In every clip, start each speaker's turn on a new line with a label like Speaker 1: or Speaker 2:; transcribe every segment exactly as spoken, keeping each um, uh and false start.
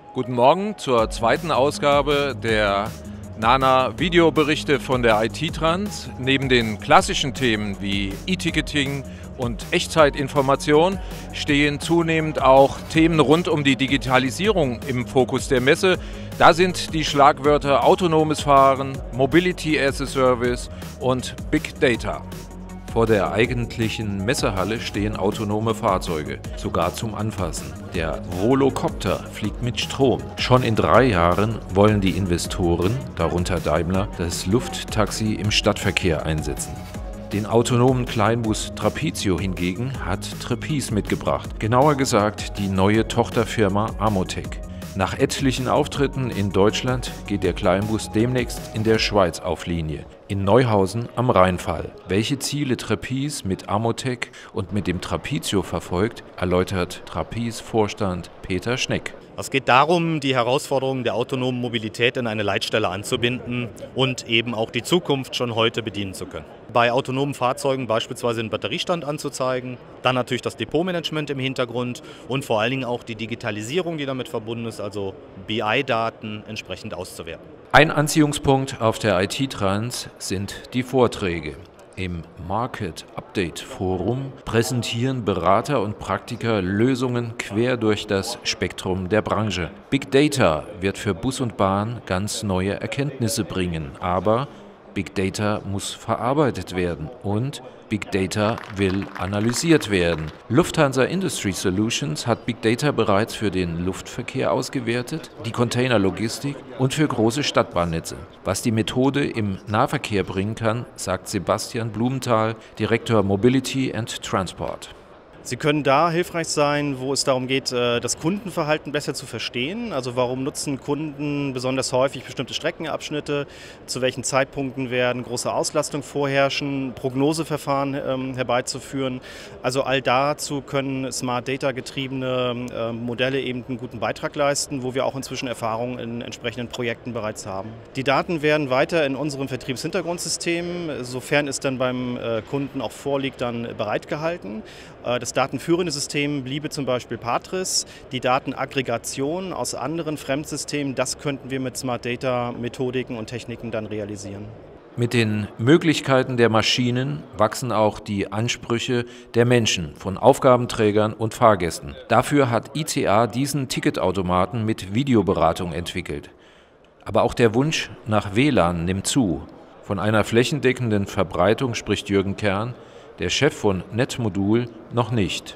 Speaker 1: Guten Morgen zur zweiten Ausgabe der Nana Videoberichte von der I T-Trans. Neben den klassischen Themen wie E-Ticketing und Echtzeitinformation stehen zunehmend auch Themen rund um die Digitalisierung im Fokus der Messe. Da sind die Schlagwörter autonomes Fahren, Mobility as a Service und Big Data. Vor der eigentlichen Messehalle stehen autonome Fahrzeuge, sogar zum Anfassen. Der Volocopter fliegt mit Strom. Schon in drei Jahren wollen die Investoren, darunter Daimler, das Lufttaxi im Stadtverkehr einsetzen. Den autonomen Kleinbus Trapezio hingegen hat Trepiz mitgebracht, genauer gesagt die neue Tochterfirma Amotec. Nach etlichen Auftritten in Deutschland geht der Kleinbus demnächst in der Schweiz auf Linie, in Neuhausen am Rheinfall. Welche Ziele Trepiz mit Amotec und mit dem Trapezio verfolgt, erläutert Trepiz-Vorstand Peter Schneck.
Speaker 2: Es geht darum, die Herausforderungen der autonomen Mobilität in eine Leitstelle anzubinden und eben auch die Zukunft schon heute bedienen zu können. Bei autonomen Fahrzeugen beispielsweise den Batteriestand anzuzeigen, dann natürlich das Depotmanagement im Hintergrund und vor allen Dingen auch die Digitalisierung, die damit verbunden ist, also B I-Daten entsprechend auszuwerten.
Speaker 1: Ein Anziehungspunkt auf der I T-Trans sind die Vorträge. Im Market Update Forum präsentieren Berater und Praktiker Lösungen quer durch das Spektrum der Branche. Big Data wird für Bus und Bahn ganz neue Erkenntnisse bringen, aber Big Data muss verarbeitet werden und Big Data will analysiert werden. Lufthansa Industry Solutions hat Big Data bereits für den Luftverkehr ausgewertet, die Containerlogistik und für große Stadtbahnnetze. Was die Methode im Nahverkehr bringen kann, sagt Sebastian Blumenthal, Direktor Mobility and Transport.
Speaker 2: Sie können da hilfreich sein, wo es darum geht, das Kundenverhalten besser zu verstehen. Also warum nutzen Kunden besonders häufig bestimmte Streckenabschnitte, zu welchen Zeitpunkten werden große Auslastungen vorherrschen, Prognoseverfahren ähm, herbeizuführen. Also all dazu können Smart Data getriebene äh, Modelle eben einen guten Beitrag leisten, wo wir auch inzwischen Erfahrungen in entsprechenden Projekten bereits haben. Die Daten werden weiter in unserem Vertriebshintergrundsystem, sofern es dann beim äh, Kunden auch vorliegt, dann bereitgehalten. Äh, das datenführende System bliebe zum Beispiel Patris. Die Datenaggregation aus anderen Fremdsystemen, das könnten wir mit Smart Data Methodiken und Techniken dann realisieren.
Speaker 1: Mit den Möglichkeiten der Maschinen wachsen auch die Ansprüche der Menschen, von Aufgabenträgern und Fahrgästen. Dafür hat I C A diesen Ticketautomaten mit Videoberatung entwickelt. Aber auch der Wunsch nach W L A N nimmt zu. Von einer flächendeckenden Verbreitung spricht Jürgen Kern, der Chef von Netmodul, noch nicht.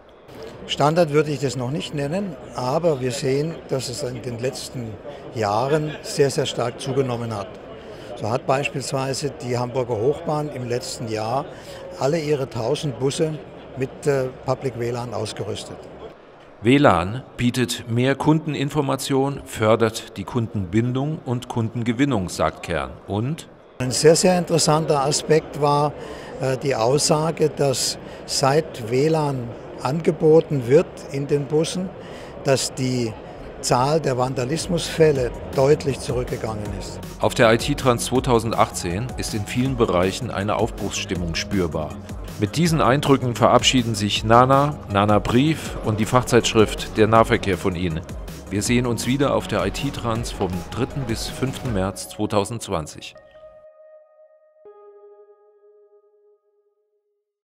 Speaker 3: Standard würde ich das noch nicht nennen, aber wir sehen, dass es in den letzten Jahren sehr, sehr stark zugenommen hat. So hat beispielsweise die Hamburger Hochbahn im letzten Jahr alle ihre tausend Busse mit äh, Public W L A N ausgerüstet.
Speaker 1: W L A N bietet mehr Kundeninformation, fördert die Kundenbindung und Kundengewinnung, sagt Kern. Und?
Speaker 3: Ein sehr, sehr interessanter Aspekt war äh, die Aussage, dass seit W L A N angeboten wird in den Bussen, dass die Zahl der Vandalismusfälle deutlich zurückgegangen ist.
Speaker 1: Auf der I T-Trans zweitausendachtzehn ist in vielen Bereichen eine Aufbruchsstimmung spürbar. Mit diesen Eindrücken verabschieden sich Nana, Nana Brief und die Fachzeitschrift Der Nahverkehr von Ihnen. Wir sehen uns wieder auf der I T-Trans vom dritten bis fünften März zweitausendzwanzig.